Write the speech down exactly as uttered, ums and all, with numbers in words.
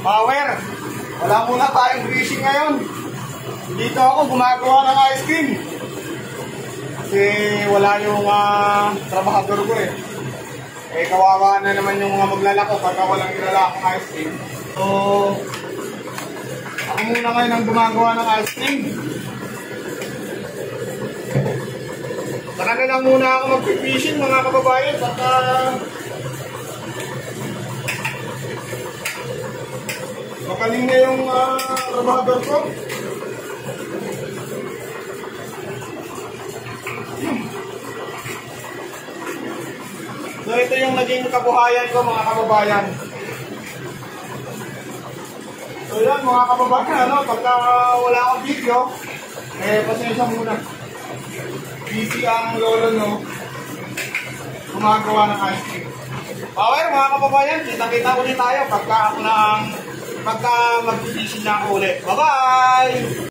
Power! Wala muna tayong fishing ngayon. Dito ako gumagawa ng ice cream. Kasi wala yung uh, trabahador ko eh. Eh kawawa na naman yung mga maglalako pagka walang nilalakong ice cream. So, ako muna ngayon ang gumagawa ng ice cream. Saka na lang muna ako mag-fishing mga kababayan. Saka makaling na yung uh, trabahador ko. So ito yung naging kabuhayan ko mga kababayan. So yan mga kababayan, ano, pagka wala akong video, eh pasensya muna. Busy ang lolo no, gumagawa ng ice cream. Power mga kababayan, kita-kita ulit tayo pagka ako na ang pagka mag-fishing na ako ulit. Bye-bye!